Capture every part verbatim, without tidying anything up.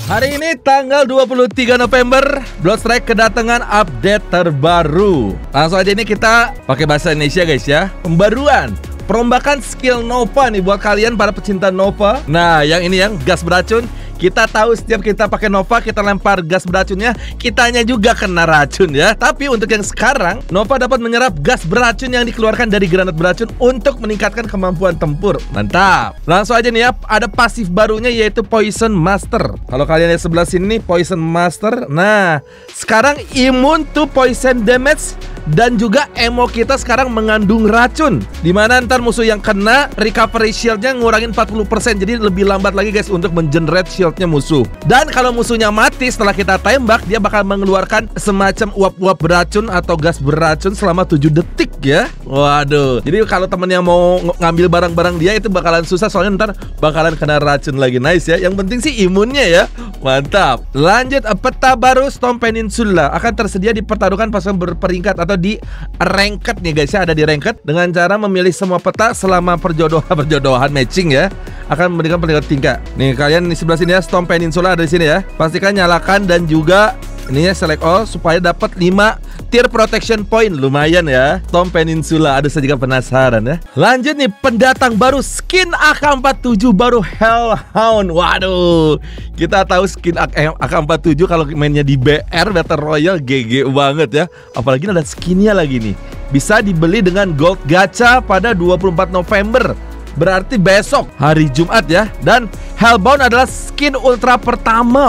Hari ini tanggal dua puluh tiga November, Bloodstrike kedatangan update terbaru. Langsung aja ini kita pakai bahasa Indonesia guys ya. Pembaruan perombakan skill Nova nih buat kalian para pecinta Nova. Nah, yang ini yang gas beracun. Kita tahu setiap kita pakai Nova, kita lempar gas beracunnya, kitanya juga kena racun ya. Tapi untuk yang sekarang, Nova dapat menyerap gas beracun yang dikeluarkan dari granat beracun untuk meningkatkan kemampuan tempur. Mantap. Langsung aja nih ya, ada pasif barunya yaitu Poison Master. Kalau kalian lihat sebelah sini nih, Poison Master. Nah, sekarang imun to poison damage. Dan juga emo kita sekarang mengandung racun, dimana ntar musuh yang kena recovery shieldnya ngurangin empat puluh persen. Jadi lebih lambat lagi guys untuk mengenerate shieldnya musuh. Dan kalau musuhnya mati setelah kita tembak, dia bakal mengeluarkan semacam uap-uap beracun atau gas beracun selama tujuh detik ya. Waduh. Jadi kalau temennya mau ngambil barang-barang dia itu bakalan susah, soalnya ntar bakalan kena racun lagi. Nice ya. Yang penting sih imunnya ya. Mantap. Lanjut, peta baru Storm Peninsula akan tersedia di pertarungan pasukan berperingkat atau di ranked nih guys ya, ada di ranked dengan cara memilih semua peta selama perjodohan perjodohan matching ya, akan memberikan peringkat tingkat. Nih kalian di sebelah sini ya, Storm Peninsula ada di sini ya. Pastikan nyalakan dan juga ini ya select all supaya dapat lima tier protection point. Lumayan ya, Storm Peninsula. Ada saja penasaran ya. Lanjut nih, pendatang baru skin A K empat puluh tujuh baru Hellhound. Waduh, kita tahu skin A K empat puluh tujuh kalau mainnya di B R Battle Royale G G banget ya. Apalagi ada skinnya lagi nih. Bisa dibeli dengan gold gacha pada dua puluh empat November. Berarti besok hari Jumat ya. Dan Hellbound adalah skin ultra pertama.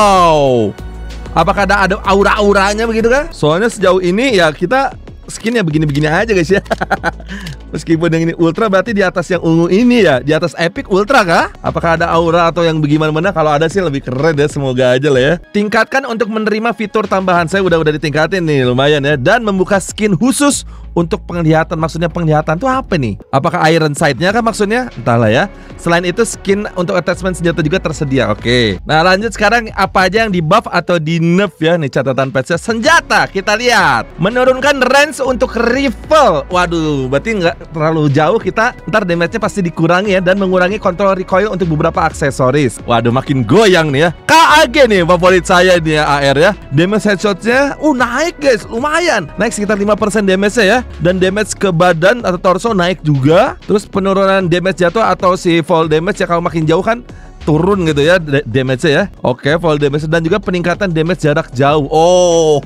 Wow. Apakah ada ada aura-auranya begitu kan? Soalnya sejauh ini ya kita skinnya begini-begini aja guys ya. Meskipun yang ini ultra berarti di atas yang ungu ini ya, di atas epic ultra kah? Apakah ada aura atau yang bagaimana? Kalau ada sih lebih keren ya, semoga aja lah ya. Tingkatkan untuk menerima fitur tambahan. Saya udah udah ditingkatin nih, lumayan ya. Dan membuka skin khusus untuk penglihatan. Maksudnya penglihatan tuh apa nih? Apakah iron sight-nya kan maksudnya? Entahlah ya. Selain itu skin untuk attachment senjata juga tersedia. Oke. Nah lanjut sekarang apa aja yang di buff atau di nerf ya. Nih catatan patch-nya. Senjata kita lihat. Menurunkan range untuk rifle. Waduh, berarti nggak terlalu jauh kita. Ntar damage-nya pasti dikurangi ya. Dan mengurangi kontrol recoil untuk beberapa aksesoris. Waduh, makin goyang nih ya. K A G nih favorit saya nih ya, A R ya. Damage headshot-nya uh naik guys, lumayan. Naik sekitar lima persen damage-nya ya. Dan damage ke badan atau torso naik juga. Terus penurunan damage jatuh atau si fall damage ya, kalau makin jauh kan turun gitu ya damage-nya ya. Oke, fall damage dan juga peningkatan damage jarak jauh. Oh,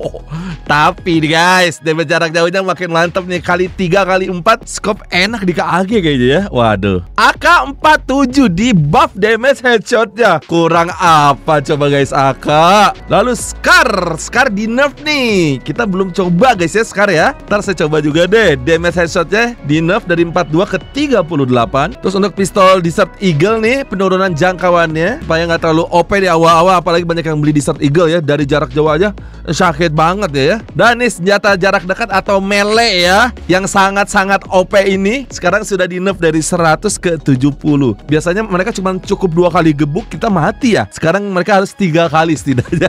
tapi nih guys, damage jarak jauhnya makin mantap nih. Kali tiga, kali empat, scope enak di K A G kayaknya ya. Waduh, A K empat puluh tujuh di buff damage headshotnya. Kurang apa coba guys A K. Lalu Scar, Scar di nerf nih. Kita belum coba guys ya Scar ya. Ntar saya coba juga deh. Damage headshotnya di nerf dari empat puluh dua ke tiga puluh delapan. Terus untuk pistol Desert Eagle nih, penurunan jangkauannya supaya nggak terlalu O P di awal-awal. Apalagi banyak yang beli Desert Eagle ya, dari jarak jauh aja sakit banget ya. Dan nih senjata jarak dekat atau melee ya, yang sangat-sangat O P ini sekarang sudah di nerf dari seratus ke tujuh puluh. Biasanya mereka cuma cukup dua kali gebuk kita mati ya. Sekarang mereka harus tiga kali setidaknya.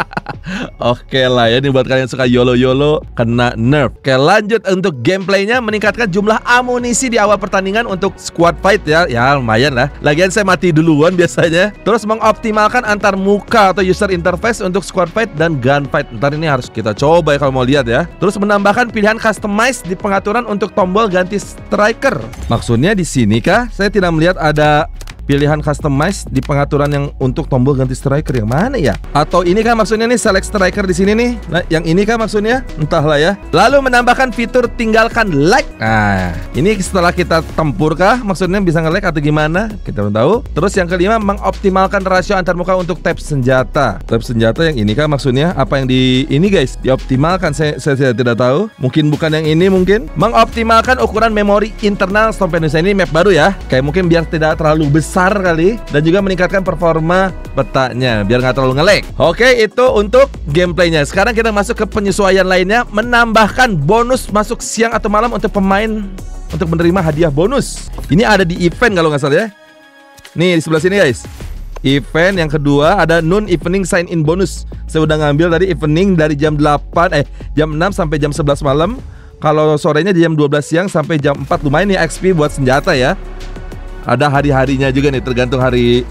Oke lah ya, ini buat kalian yang suka YOLO-YOLO kena nerf. Oke, lanjut untuk gameplaynya, meningkatkan jumlah amunisi di awal pertandingan untuk squad fight ya. Ya lumayan lah. Lagian saya mati duluan biasanya. Terus mengoptimalkan antar muka atau user interface untuk squad fight dan gunfight. Ntar ini harus kita coba ya kalau mau lihat ya. Terus menambahkan pilihan customize di pengaturan untuk tombol ganti striker. Maksudnya di sini kah? Saya tidak melihat ada pilihan customize di pengaturan yang untuk tombol ganti striker. Yang mana ya? Atau ini kan maksudnya nih select striker di sini nih. Nah, yang ini kan maksudnya? Entahlah ya. Lalu menambahkan fitur tinggalkan like. Nah, ini setelah kita tempur kah? Maksudnya bisa nge-like atau gimana? Kita belum tahu. Terus yang kelima, mengoptimalkan rasio antar muka untuk tab senjata. Tab senjata yang ini kan maksudnya? Apa yang di ini guys? Dioptimalkan, saya, saya, saya tidak tahu. Mungkin bukan yang ini mungkin. Mengoptimalkan ukuran memori internal Storm Peninsula. Ini map baru ya. Kayak mungkin biar tidak terlalu besar besar kali. Dan juga meningkatkan performa petanya biar nggak terlalu nge-lag. Oke, itu untuk gameplaynya. Sekarang kita masuk ke penyesuaian lainnya. Menambahkan bonus masuk siang atau malam untuk pemain untuk menerima hadiah bonus. Ini ada di event kalau nggak salah ya. Nih di sebelah sini guys. Event yang kedua ada noon evening sign in bonus. Saya udah ngambil dari evening dari jam delapan eh jam enam sampai jam sebelas malam. Kalau sorenya di jam dua belas siang sampai jam empat. Lumayan nih X P buat senjata ya. Ada hari-harinya juga nih, tergantung hari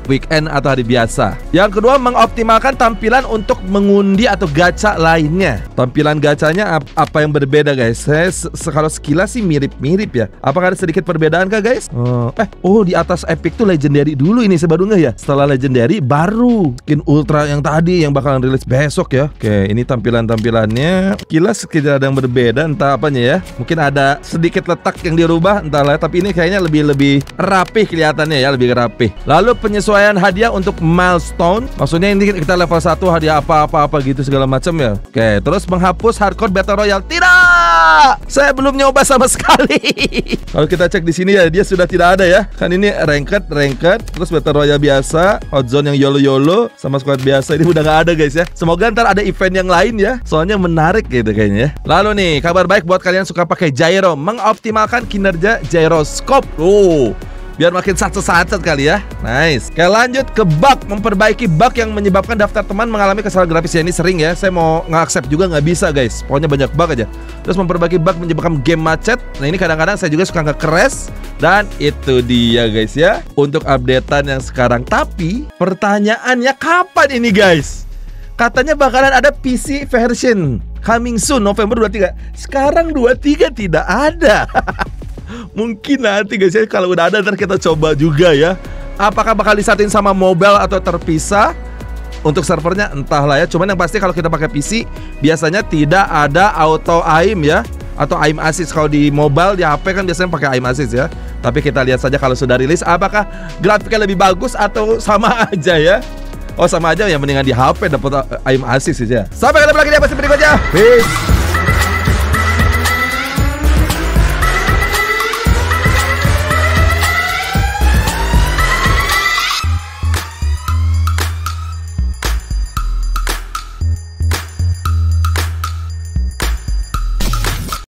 weekend atau hari biasa. Yang kedua, mengoptimalkan tampilan untuk mengundi atau gacha lainnya. Tampilan gacanya ap apa yang berbeda guys? Saya kalau sekilas sih mirip-mirip ya. Apakah ada sedikit perbedaan kah guys? Oh, eh, oh di atas epic tuh legendary dulu ini, saya baru nggak ya? Setelah legendary baru skin ultra yang tadi yang bakalan rilis besok ya. Oke, ini tampilan-tampilannya. Kilas tidak ada yang berbeda, entah apanya ya. Mungkin ada sedikit letak yang dirubah, entahlah. Tapi ini kayaknya lebih lebih rapih kelihatannya ya, lebih rapih. Lalu penyesuaian hadiah untuk milestone. Maksudnya ini kita level satu hadiah apa-apa-apa gitu segala macam ya. Oke, terus menghapus hardcore battle royale. Tidak, saya belum nyoba sama sekali. Kalau kita cek di sini ya, dia sudah tidak ada ya. Kan ini ranked, ranked, terus battle royale biasa, hot zone yang yolo-yolo sama squad biasa ini udah nggak ada guys ya. Semoga ntar ada event yang lain ya. Soalnya menarik gitu kayaknya. Lalu nih, kabar baik buat kalian suka pakai gyro, mengoptimalkan kinerja gyroscope. Oh, biar makin sat-sat kali ya. Nice. Oke, lanjut ke bug. Memperbaiki bug yang menyebabkan daftar teman mengalami kesalahan grafis ya. Ini sering ya. Saya mau nge-accept juga nggak bisa guys. Pokoknya banyak bug aja. Terus memperbaiki bug menyebabkan game macet. Nah ini kadang-kadang saya juga suka nge-crash. Dan itu dia guys ya, untuk updatean yang sekarang. Tapi pertanyaannya kapan ini guys? Katanya bakalan ada P C version coming soon November dua puluh tiga. Sekarang dua puluh tiga tidak ada. Mungkin nanti guys ya, kalau udah ada ntar kita coba juga ya. Apakah bakal disatuin sama mobile atau terpisah? Untuk servernya entahlah ya. Cuman yang pasti kalau kita pakai P C biasanya tidak ada auto aim ya, atau aim assist. Kalau di mobile, di H P kan biasanya pakai aim assist ya. Tapi kita lihat saja kalau sudah rilis apakah grafiknya lebih bagus atau sama aja ya. Oh sama aja ya, mendingan di H P dapat aim assist aja. Sampai ketemu lagi di episode berikutnya. Peace.